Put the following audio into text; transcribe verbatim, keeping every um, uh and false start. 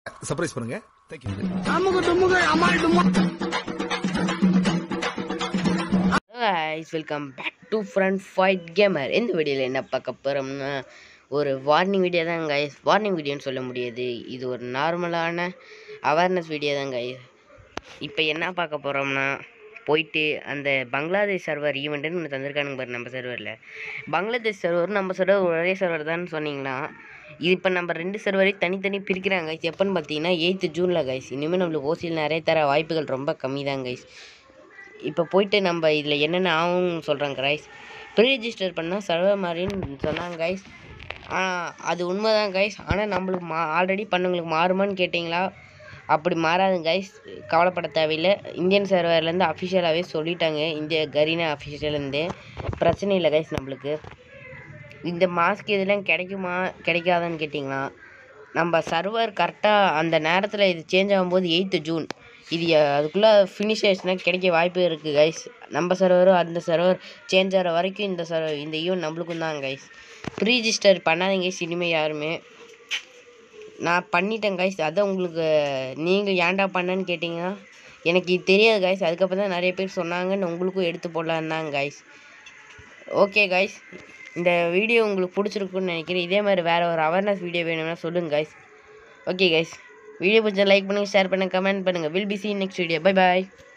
Surprise பண்ணுங்க. Thank you. guys, welcome back to Front Fight Gamer. இந்த வீடியோவில் என்ன பார்க்க போகிறோம்னா ஒரு வார்னிங் வீடியோ தான் கைஸ். வார்னிங் வீடியோன்னு சொல்ல முடியாது, இது ஒரு நார்மலான அவேர்னஸ் வீடியோ தான் கைஸ். இப்போ என்ன பார்க்க போகிறோம்னா போயிட்டு அந்த பங்களாதேஷ் சர்வர் ஈவெண்ட்டுன்னு ஒன்று தந்திருக்கானுங்க பாரு நம்ம சர்வரில். பங்களாதேஷ் சர்வர் நம்ம சர்வர் ஒரே சர்வர் தான் சொன்னீங்கன்னா இது இப்போ நம்ம ரெண்டு சர்வரையும் தனித்தனி பிரிக்கிறாங்க கைஸ். எப்போன்னு பார்த்தீங்கன்னா எயித்து ஜூனில் கைஸ். இனிமேல் நம்மளுக்கு ஓசியில் நிறைய தர வாய்ப்புகள் ரொம்ப கம்மி தான் கைஸ். இப்போ போயிட்டு நம்ம இதில் என்னென்ன ஆகும்னு சொல்கிறாங்க கைஸ். ப்ரீ ரிஜிஸ்டர் பண்ணால் சர்வர் மாதிரின்னு சொன்னாங்க கைஸ். ஆனால் அது உண்மை தான் கைஸ். ஆனால் நம்மளுக்கு மா ஆல்ரெடி பண்ணவங்களுக்கு மாறுமான்னு கேட்டிங்களா, அப்படி மாறாதுங்க கைஸ், கவலைப்பட தேவையில்லை. இந்தியன் சர்வர்லேருந்து அஃபிஷியலாகவே சொல்லிட்டாங்க, இந்திய கரீனா அஃபிஷியலேருந்து. பிரச்சனை இல்லை கைஸ். நம்மளுக்கு இந்த மாஸ்க் இதெல்லாம் கிடைக்குமா கிடைக்காதான்னு கேட்டிங்களா, நம்ம சர்வர் கரெக்டாக அந்த நேரத்தில் இது சேஞ்ச் ஆகும்போது எயித்து ஜூன் இது அதுக்குள்ளே ஃபினிஷ் ஆயிடுச்சுன்னா கிடைக்க வாய்ப்பு இருக்குது கைஸ். நம்ம சர்வரும் அந்த சர்வர் சேஞ்ச் ஆகிற வரைக்கும் இந்த சர்வர் இந்த ஈவெண்ட் நம்மளுக்கும் தான் கைஸ். ப்ரீ ரிஜிஸ்டர் பண்ணாதீங்க கைஸ் இனிமேல் யாருமே. நான் பண்ணிட்டேன் கைஸ். அதான் உங்களுக்கு நீங்கள் ஏன்டா பண்ணேன்னு கேட்டிங்கன்னா எனக்கு இது தெரியாது கைஸ். அதுக்கப்புறம் தான் நிறைய பேர் சொன்னாங்கன்னு உங்களுக்கும் எடுத்து போடலான்னாங்க கைஸ். ஓகே கைஸ், இந்த வீடியோ உங்களுக்கு பிடிச்சிருக்குன்னு நினைக்கிறேன். இதே மாதிரி வேறு ஒரு அவேர்னஸ் வீடியோ வேணும்னா சொல்லுங்கள் கைஸ். ஓகே கைஸ், வீடியோ பிடிச்சா லைக் பண்ணுங்கள், ஷேர் பண்ணுங்கள், கமெண்ட் பண்ணுங்கள். Will be see next video. Bye bye.